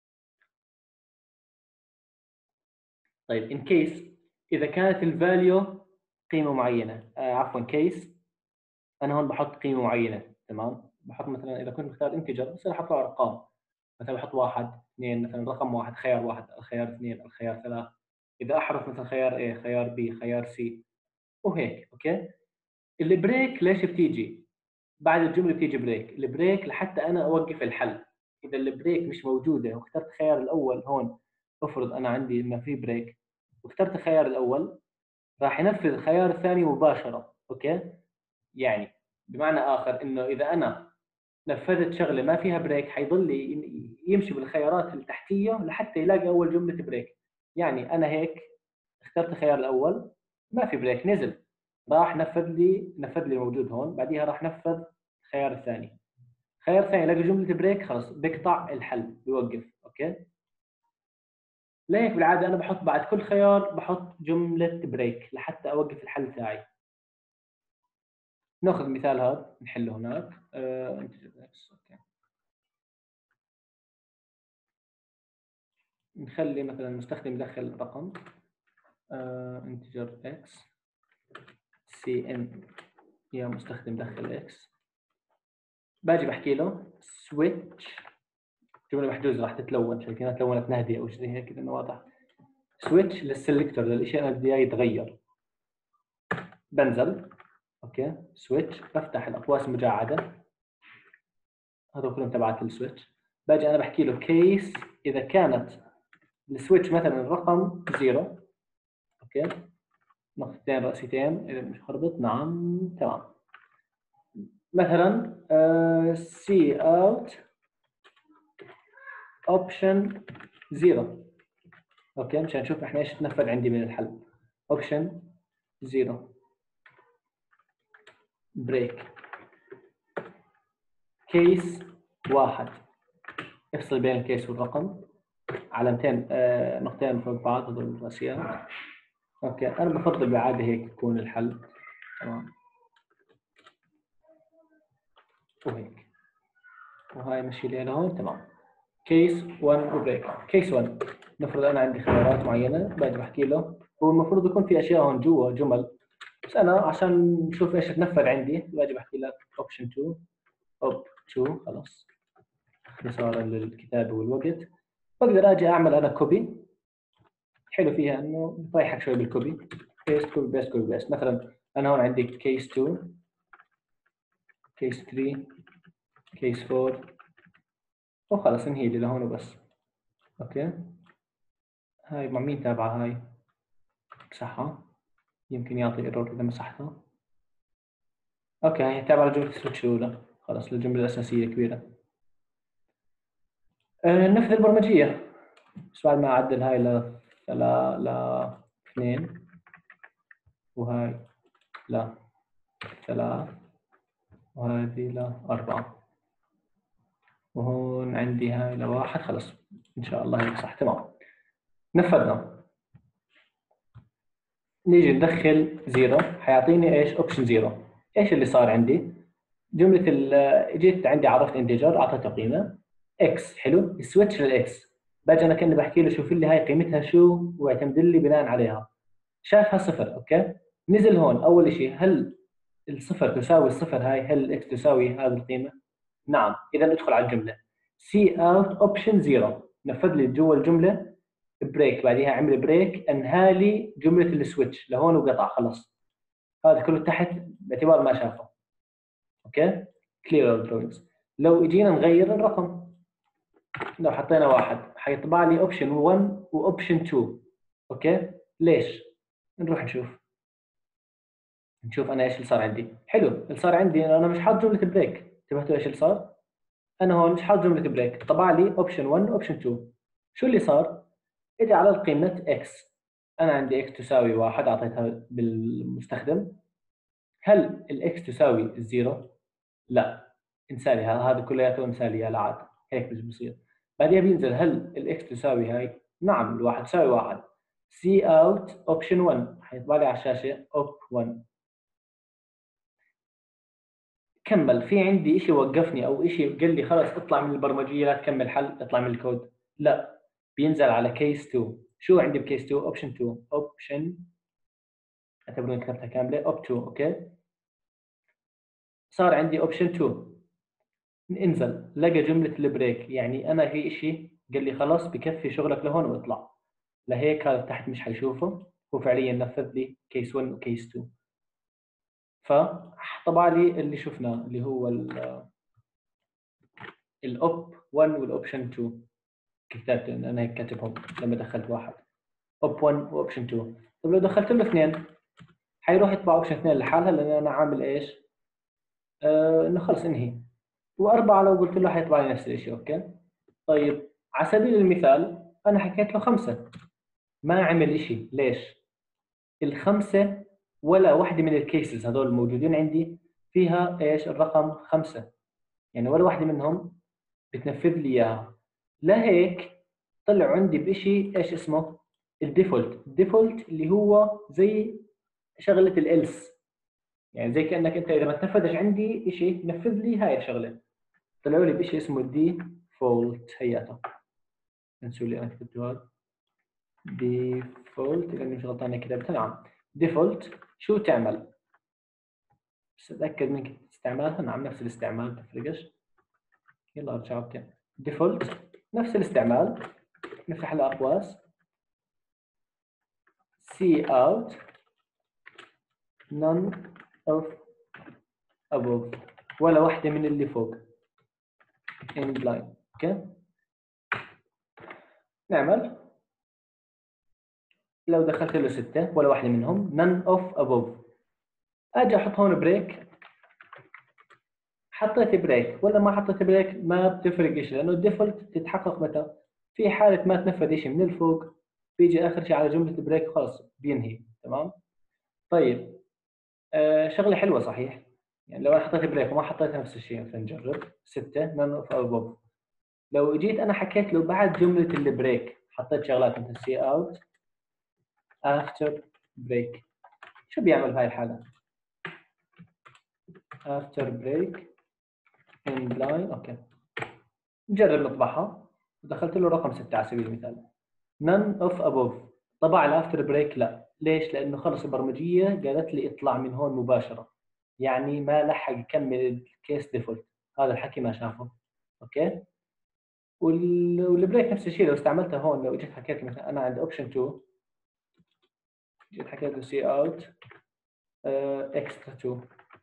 طيب ان كيس، اذا كانت الفاليو قيمه معينه، عفوا كيس، انا هون بحط قيمه معينه. تمام، بحط مثلا اذا كنت مختار انتجر بصير احط له ارقام، مثلا بحط 1 2، مثلا رقم 1 خيار 1، الخيار 2 الخيار 3، اذا احرف مثلا خيار A خيار B خيار C وهيك. اوكي، البريك ليش بتيجي؟ بعد الجمله بتيجي بريك. البريك لحتى انا اوقف الحل، اذا البريك مش موجوده واخترت الخيار الاول هون، افرض انا عندي ما في بريك واخترت الخيار الاول، راح ينفذ الخيار الثاني مباشره. اوكي، يعني بمعنى اخر انه اذا انا نفذت شغله ما فيها بريك حيضل يمشي بالخيارات التحتيه لحتى يلاقي اول جمله بريك. يعني انا هيك اخترت الخيار الاول ما في بريك، نزل راح نفذ لي الموجود هون، بعديها راح نفذ الخيار الثاني، الخيار الثاني يلاقي جمله بريك خلص بيقطع الحل بيوقف. اوكي، ليك بالعاده انا بحط بعد كل خيار بحط جمله بريك لحتى اوقف الحل تاعي. ناخذ المثال هذا نحله هناك. اوكي، نخلي مثلا المستخدم يدخل رقم انتجر اكس، سي ان يا مستخدم دخل اكس، باجي بحكي له سويتش، جمله محجوزه راح تتلون، شايفينها تلونت نهدي او شيء هيك لانه واضح. سويتش للسلكتور للشيء اللي بدي اياه يتغير، بنزل. اوكي، سويتش بفتح الاقواس المجعده، هذول كلهم تبعات السويتش. باجي انا بحكي له كيس، اذا كانت السويتش مثلا الرقم 0. اوكي، نقطتين رئيسيتين اذا مش خربط، نعم تمام. مثلا سي اوت اوبشن 0. اوكي، مشان نشوف احنا ايش تنفذ عندي من الحل. اوبشن 0 بريك كيس 1، افصل بين الكيس والرقم، علامتين نقطتين فوق بعض هذول الرئيسيات. اوكي، انا بفضل بالعاده هيك يكون الحل. تمام وهيك، وهاي مشي لي هون. تمام. كيس 1 وبريك. كيس 1 نفرض انا عندي خيارات معينه باجي بحكي له، هو المفروض يكون في اشياء هون جوا جمل، بس انا عشان نشوف ايش تنفذ عندي باجي بحكي لك اوبشن 2 اوب 2 خلاص اختصارا للكتابه والوقت. بقدر اجي اعمل انا كوبي. حلو فيها انه بطيحك شوي بالكوبي، بيست كوبي بيست كوبي بيست. مثلا انا هون عندي كيس 2 كيس 3 كيس 4 وخلص انهي لي لهون وبس. اوكي هاي مع مين تابعه؟ هاي مسحها، يمكن يعطي ايرور اذا مسحتها. اوكي هي تابعه لجمله السويتش الاولى، خلص للجمله الاساسيه الكبيره. النفذ البرمجيه، بس بعد ما اعدل هاي ل 2 وهاي ل 3 وهذه ل 4 وهون عندي هاي ل1. خلص ان شاء الله هيك صح. تمام نفذنا. نيجي ندخل زيرو، حيعطيني ايش؟ اوبشن زيرو. ايش اللي صار عندي؟ جمله جيت عندي عرفت انتجر اعطيته قيمه اكس. حلو، السويتش للاكس. باجي انا كاني بحكي له شوف لي هاي قيمتها شو واعتمد لي بناء عليها. شافها صفر. اوكي نزل هون اول شيء، هل الصفر تساوي الصفر هاي؟ هل الاكس تساوي هذه القيمه؟ نعم. اذا ندخل على الجمله سي اوت اوبشن زيرو، نفذ لي جوا الجمله بريك، بعديها عمل بريك انهى لي جمله السويتش لهون وقطع. خلص هذا كله تحت باعتبار ما شافه. اوكي كلير دروينجز. لو اجينا نغير الرقم، لو حطينا واحد حيطبع لي اوبشن 1 واوبشن 2. اوكي ليش؟ نروح نشوف انا ايش اللي صار عندي. حلو اللي صار عندي انا مش حاط جمله بريك. انتبهتوا ايش اللي صار؟ انا هون مش حاط جمله بريك، طبع لي اوبشن 1 واوبشن 2. شو اللي صار؟ اجى على القيمه اكس، انا عندي اكس تساوي 1 اعطيتها بالمستخدم. هل الاكس تساوي الزيرو؟ لا، انسالي هذا كلياته انسالي يا لعاد، هيك مش بصير. بعدين بينزل هل الاكس تساوي هاي؟ نعم الواحد تساوي 1. سي اوت اوبشن 1 حيطبع لي على الشاشه اوب 1. كمل. في عندي شيء وقفني او شيء قال لي خلص اطلع من البرمجيه لا تكمل حل، اطلع من الكود؟ لا، بينزل على كيس 2. شو عندي بكيس 2؟ اوبشن 2 اوبشن، اعتبروني كتبتها كامله اوب 2. اوكي صار عندي اوبشن 2. انزل لقى جمله البريك، يعني انا في شيء قال لي خلاص بكفي شغلك لهون واطلع. لهيك هذا تحت مش حيشوفه، هو فعليا نفذ لي كيس 1 وكيس 2. فطبع لي اللي شفناه اللي هو الاوب 1 والاوبشن 2. كتبت ان انا هيك كاتبهم لما دخلت واحد اوب 1 واوبشن 2. طيب لو دخلت له اثنين حيروح يطبع اوبشن 2 لحالها لان انا عامل ايش؟ انه خلص انهي. واربعه لو قلت له حيطبع لي نفس الشيء. اوكي طيب على سبيل المثال انا حكيت له 5 ما عمل شيء. ليش؟ الخمسه ولا واحده من الكيسز هذول الموجودين عندي فيها ايش؟ الرقم 5، يعني ولا واحده منهم بتنفذ لي اياها. لهيك طلع عندي بشيء ايش اسمه؟ الديفولت. الديفولت اللي هو زي شغله الالس، يعني زي كانك انت اذا ما تنفذش عندي شيء نفذ لي هاي الشغله. طلعوا لي بشيء اسمه الديفولت. هياته نسوا لي انا كتبته هذا ديفولت لاني مش غلطان كتبتها. نعم ديفولت. شو تعمل؟ بس اتاكد من استعمالها. نعم نفس الاستعمال تفرقش. يلا ارجع اوكي. ديفولت نفس الاستعمال. نفتح الاقواس see out none of above، ولا واحدة من اللي فوق end line. اوكي نعمل لو دخلت له 6 ولا واحدة منهم none of above. اجي احط هون بريك. حطيت بريك ولا ما حطيت بريك ما بتفرق شيء، لانه الديفولت تتحقق متى؟ في حالة ما تنفذ شيء من الفوق بيجي اخر شيء على جملة بريك خلاص بينهي. تمام طيب شغلة حلوة صحيح. يعني لو انا حطيت بريك وما حطيت نفس الشيء فنجرب 6 none of above. لو جيت انا حكيت له بعد جمله البريك حطيت شغلات مثل سي اوت افتر بريك، شو بيعمل بهاي الحاله؟ after break in line. اوكي نجرب نطبعها. دخلت له رقم 6 على سبيل المثال. none of above طبع الافتر بريك لا. ليش؟ لانه خلص البرمجيه قالت لي اطلع من هون مباشره، يعني ما لحق يكمل الكيس ديفولت. هذا الحكي ما شافه. اوكي والبريك نفس الشيء لو استعملته هون. لو جيت حكيت مثلا انا عند اوبشن 2 جيت حكيت له سي اوت اكسترا 2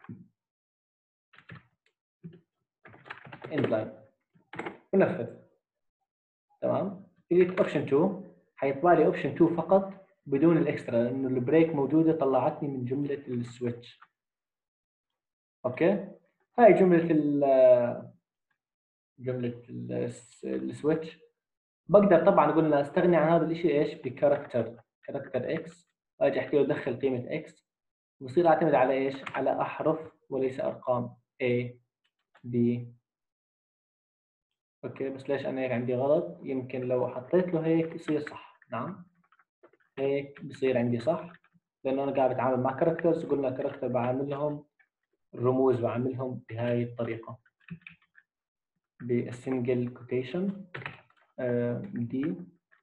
اند لاين ونفذ. تمام. جيت اوبشن 2 حيطلع لي اوبشن 2 فقط بدون الاكسترا، لانه البريك موجوده طلعتني من جمله السويتش. اوكي هاي جمله السويتش. بقدر طبعا قلنا استغني عن هذا الشيء ايش؟ بكاركتر اكس. اجي احكي له دخل قيمه اكس ويصير اعتمد على ايش؟ على احرف وليس ارقام A B. اوكي بس ليش انا هيك عندي غلط؟ يمكن لو حطيت له هيك يصير صح. نعم هيك بصير عندي صح، لانه انا قاعد بتعامل مع كاركترز. قلنا كاركتر بعاملهم الرموز بعاملهم بهاي الطريقه بالسنجل كوتيشن دي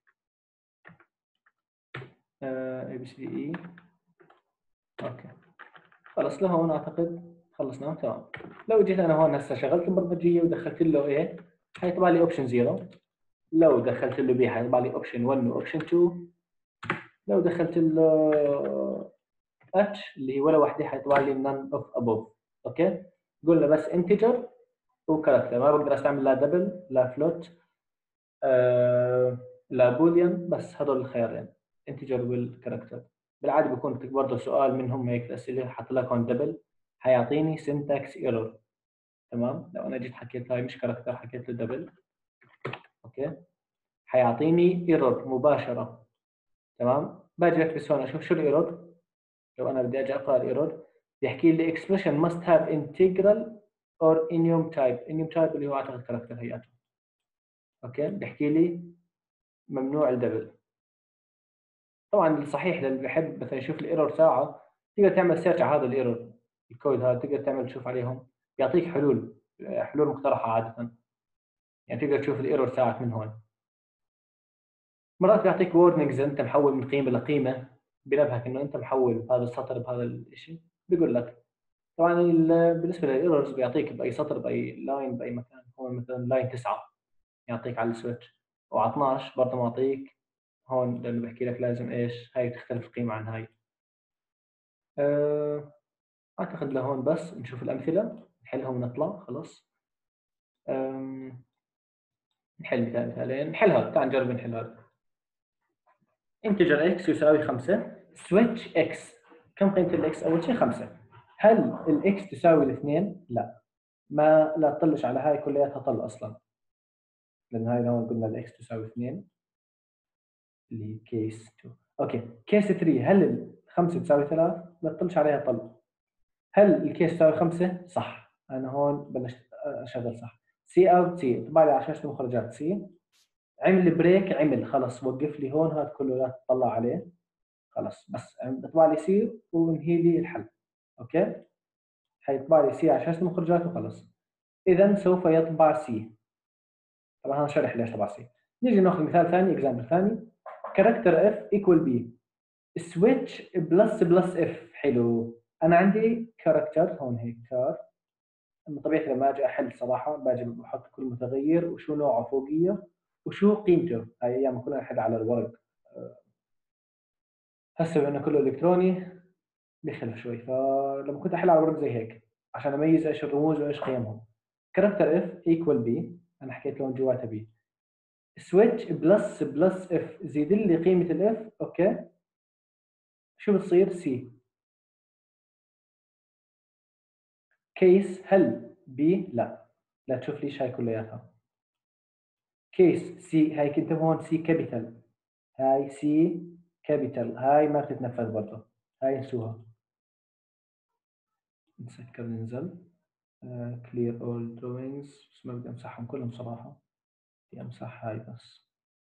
اي بي سي اي. اوكي خلص لهون اعتقد خلصنا. تمام. لو جيت انا هون هسه شغلت البرمجيه ودخلت له ايه حيطلع لي اوبشن 0. لو دخلت له بي حيطلع لي اوبشن 1 واوبشن 2. لو دخلت له اتش اللي هي ولا واحده حيطلع لي none of above. اوكي قلنا بس انتجر وكاركتر، ما بقدر استعمل لا دبل لا فلوت لا بوليان، بس هذول الخيارين انتجر والكاركتر. بالعاده بيكون برضه سؤال منهم هيك الاسئله حط لك هون دبل حيعطيني syntax error. تمام. لو انا جيت حكيت هاي مش كاركتر حكيت له دبل اوكي حيعطيني ايرور مباشره. تمام. باجي اكبس هون اشوف شو الايرور. لو انا بدي اجي اقرا الايرور بيحكي لي expression must have integral or enum type. enum type اللي هو اعتقد كاركتر هيئته. اوكي بيحكي لي ممنوع الدبل. طبعا الصحيح للي بحب مثلا يشوف الايرور ساعه تقدر تعمل سيرش على هذا الايرور الكود هذا، تقدر تعمل تشوف عليهم بيعطيك حلول مقترحه عاده. يعني تقدر تشوف الايرور تاعك من هون. مرات بيعطيك وورنينجز انت محول من قيمه لقيمه، بنبهك انه انت محول هذا السطر بهذا الشيء بيقول لك. طبعا بالنسبه للايرورز بيعطيك باي سطر باي لاين باي مكان. هون مثلا لاين 9 يعطيك على السويتش، وعلى 12 برضه معطيك هون لانه بحكي لك لازم ايش هاي تختلف القيمه عن هاي. اعتقد لهون بس نشوف الامثله نحلهم ونطلع خلص. نحل مثالين. نحل هذا. تعال نجرب نحل هذا. انتجر x يساوي 5 switch x. كم قيمة الاكس؟ أول شيء 5. هل الاكس تساوي الاثنين؟ لا. ما لا تطلش على هاي كلياتها طل أصلا، لأن هاي هون قلنا الاكس تساوي 2 اللي هي كيس 2. أوكي كيس 3 هل الخمسة تساوي 3؟ لا تطلش عليها طل. هل الكيس تساوي 5؟ صح. أنا هون بلشت أشغل صح. سي أوت سي طبع لي على شاشة المخرجات سي. عمل بريك عمل خلص وقف لي هون هذا كله لا تطلع عليه خلص. بس بيطبع لي سي وانهي لي الحل. اوكي حيطبع لي سي على شاشه المخرجات وخلص. اذا سوف يطبع سي. طبعا انا شرح ليش طبع سي. نيجي ناخذ مثال ثاني اكزامبل ثاني. كاركتر اف ايكوال بي سويتش بلس بلس اف. حلو. انا عندي كاركتر هون هيك كار. طبيعي لما اجي احل صراحه باجي بحط كل متغير وشو نوعه فوقيه وشو قيمته. هاي ايام كنا نحل على الورق. هسه بما انه كله الكتروني بيختلف شوي. فلما كنت احل على ورق زي هيك عشان اميز ايش الرموز وايش قيمهم. كاركتر اف ايكوال بي. انا حكيت لهم جواتها بي. سويتش بلس بلس اف زيد لي قيمه الاف. اوكي شو بتصير؟ سي. كيس هل بي؟ لا. لا تشوف ليش هاي كلياتها. كيس سي. هاي كنت هون سي كابيتال. هاي سي كابيتال. هاي ما بتتنفذ برضه. هاي نسوها. نسكر ننزل clear all drawings. بس ما بدي امسحهم كلهم صراحه. بدي امسح هاي بس.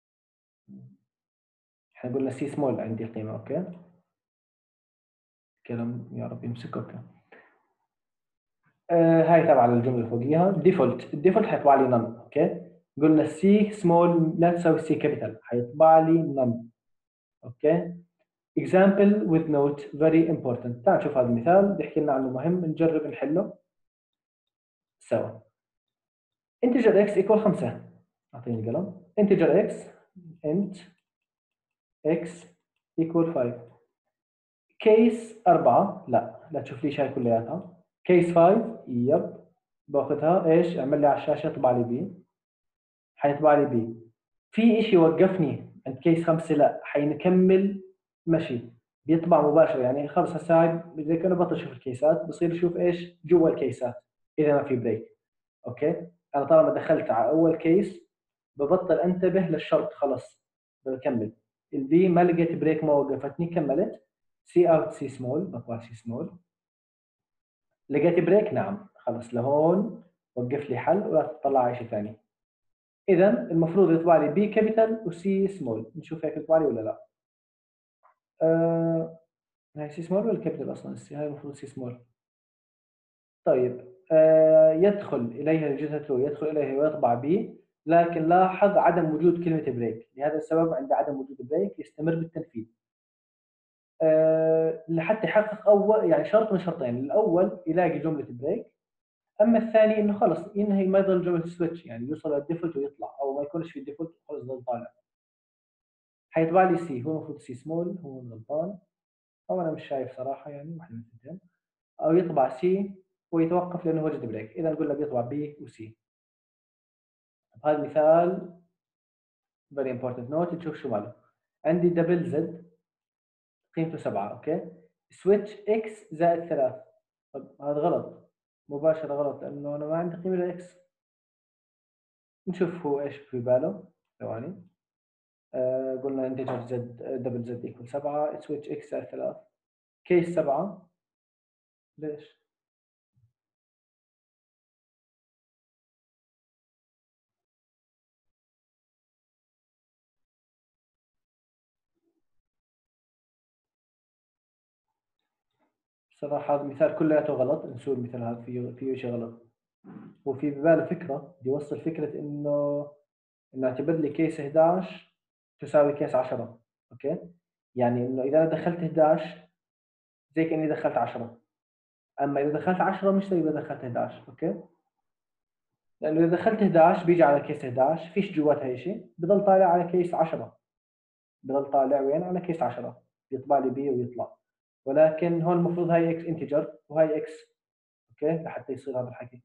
احنا قلنا سي سمول عندي قيمة. اوكي كلام يا رب يمسك. اوكي هاي تبع الجمله اللي فوقيها الديفولت حيطبع لي نون. اوكي، قلنا سي سمول لا تساوي سي كابيتال، حيطبع لي نون. اوكي، example with note very important. تعال نشوف هذا المثال بيحكي لنا عنه، مهم نجرب نحله سوا. integer x equal 5. اعطيني قلم. integer x int x equal 5. كيس 4 لا تشوف ليش هاي كلياتها. كيس 5 يب، باخذها ايش اعمل لي على الشاشه، اطبع لي بي، حيطبع لي بي. في شيء وقفني عند كيس 5 لا، حينكمل مشي بيطبع مباشر، يعني خلص هسه زي كانه بطل اشوف الكيسات، بصير اشوف ايش جوا الكيسات اذا ما في بريك. اوكي، انا طالما دخلت على اول كيس ببطل انتبه للشرط، خلص بكمل. البي ما لقيت بريك، ما وقفتني، كملت. سي اوت سي سمول، بطبع سي سمول. لقيت بريك، نعم، خلص لهون وقف لي حل ولا تطلع على شيء ثاني. اذا المفروض يطبع لي بي كابيتال وسي سمول، نشوف هيك يطبع لي ولا لا. هاي سي سمول ولا كابيتال اصلا؟ السي هاي المفروض سي سمول. طيب يدخل اليها الجزء ترو، يدخل اليها ويطبع بي، لكن لاحظ عدم وجود كلمه بريك. لهذا السبب عند عدم وجود بريك يستمر بالتنفيذ لحتى يحقق اول، يعني شرط من شرطين، الاول يلاقي جمله بريك، اما الثاني انه خلص ينهي، ما يضل جمله سويتش، يعني يوصل للديفولت ويطلع، او ما يكونش في الديفولت خلص ضل طالع. حيطبع لي سي، هو المفروض سي سمول، هو غلطان او انا مش شايف صراحه، يعني واحده من الاثنين. او يطبع سي ويتوقف لانه وجد بريك، اذا نقول له بيطبع بي وسي. هذا المثال very important note، نشوف شو ماله. عندي دبل زد قيمته 7. اوكي، سويتش اكس زائد 3. طب هذا غلط، مباشرة غلط، لانه انا ما عندي قيمة لاكس. نشوف هو ايش في باله. ثواني. قلنا انتجر زد دبل زد ايكوال 7، سويتش اكس زائد 3. كيس 7 ليش؟ صراحة هذا المثال كلياته غلط، نشوف المثال هذا فيه شيء غلط. وفي بباله فكرة، بدي يوصل فكرة انه اعتبر لي كيس 11 تساوي كيس 10. اوكي، يعني انه اذا انا دخلت 11 زي كاني دخلت 10، اما اذا دخلت 10 مش زي اذا دخلت 11. اوكي، لانه اذا دخلت 11 بيجي على كيس 11 فيش جواتها اي شيء، بضل طالع على كيس 10، بضل طالع وين؟ على كيس 10، بيطبع لي بي ويطلع. ولكن هون المفروض هاي اكس انتجر وهاي اكس. اوكي، لحتى يصير هذا الحكي.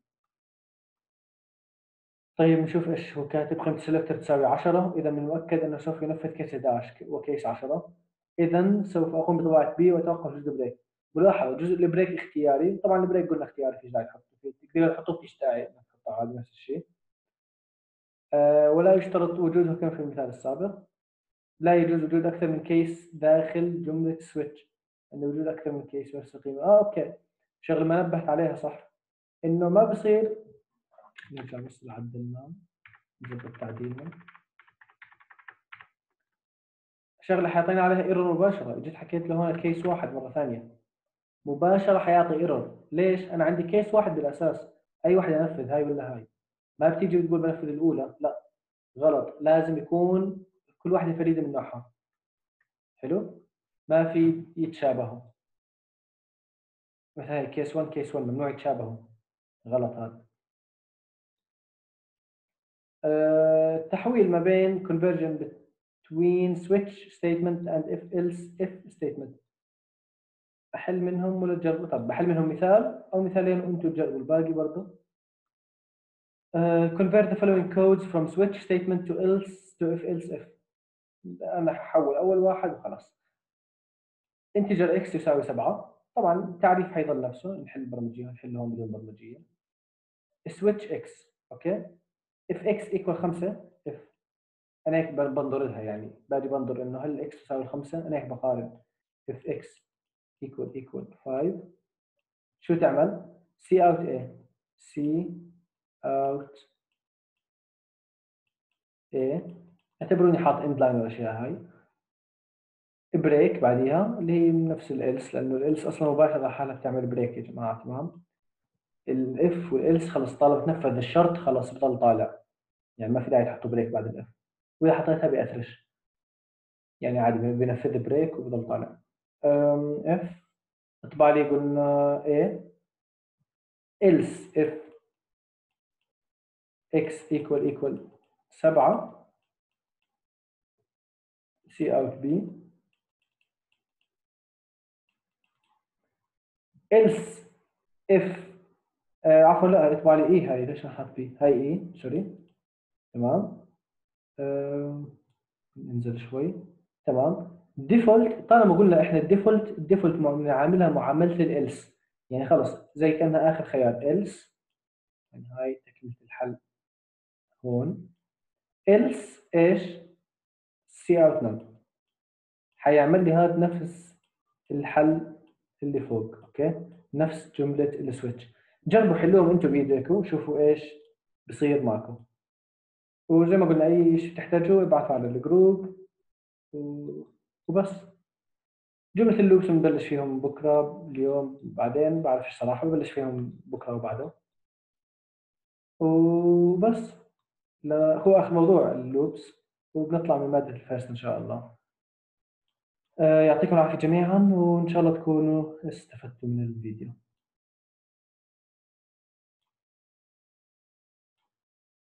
طيب نشوف ايش هو كاتب. قيمة سلكتر تساوي 10، اذا من المؤكد انه سوف ينفذ كيس 11 وكيس 10. اذا سوف اقوم بطباعة بي واتوقف جزء البريك. ملاحظة جزء البريك اختياري، طبعا البريك قلنا اختياري، فيش داعي تحطه فيه، تقدر تحطه فيش داعي تحطه، هذا نفس الشيء. ولا يشترط وجوده كما في المثال السابق. لا يجوز وجود اكثر من كيس داخل جملة سويتش، ان وجود اكثر من كيس نفس القيمة. اوكي، شغله ما نبهت عليها صح، انه ما بصير. نرجع بس لعدلنا نظبط تعديلنا. شغله حاطين عليها ايرور مباشره، جيت حكيت له هون كيس واحد مره ثانيه مباشره حيعطي ايرور. ليش؟ انا عندي كيس واحد بالاساس، اي واحد انفذ، هاي ولا هاي. ما بتيجي بتقول بنفذ الاولى، لا غلط، لازم يكون كل واحده فريده من نوعها. حلو، ما في يتشابهوا. مثلا هاي كيس 1 كيس 1 ممنوع يتشابهوا، غلط هذا. تحويل ما بين conversion between switch statement and if else if statement. احل منهم ولا تجربوا؟ طب بحل منهم مثال او مثالين وانتم تجربوا الباقي برضه. convert the following codes from switch statement to else to if else if. انا هحول اول واحد وخلاص. integer x يساوي 7، طبعا التعريف حيضل نفسه، نحل برمجيه، نحل هون بدون برمجيه. switch x. اوكي، if x equal 5 if. انا هيك بنظر لها، يعني باجي بنظر انه هل x تساوي 5، انا هيك بقارن if x equal 5 شو تعمل؟ c out a c out a. اعتبروني حاط اند لاين والاشياء هاي. بريك بعديها اللي هي نفس الالس، لانه الالس اصلا مباشره حالها بتعمل بريك يا جماعه، تمام. الاف والالس خلص طالما تنفذ الشرط خلص بضل طالع، يعني ما في داعي تحطوا بريك بعد الاف، واذا حطيتها بيأثرش، يعني عادي بينفذ بريك وبضل طالع. اف اطبع لي قلنا ايه else if x equal 7 c out b else if عفوا لا اطبع لي ايه، هاي ليش حاط بي، هاي ايه سوري. تمام. ننزل شوي. تمام. ديفولت طالما قلنا احنا الديفولت عاملها معامله الالس، يعني خلص زي كانها اخر خيار الس، يعني هاي تكمله الحل هون. الس ايش؟ سي اوت نون، حيعمل لي هذا نفس الحل اللي فوق. اوكي، نفس جمله السويتش. جربوا حلوهم انتم بايديكم وشوفوا ايش بصير معكم، وزي ما قلنا اي شيء تحتاجوه ابعثوا على الجروب وبس. جملة اللوبس بنبلش فيهم بكرة، اليوم بعدين بعرفش صراحة، ببلش فيهم بكرة وبعده وبس. هو آخر موضوع اللوبس، وبنطلع من مادة الفيرست إن شاء الله. يعطيكم العافية جميعا، وإن شاء الله تكونوا استفدتوا من الفيديو.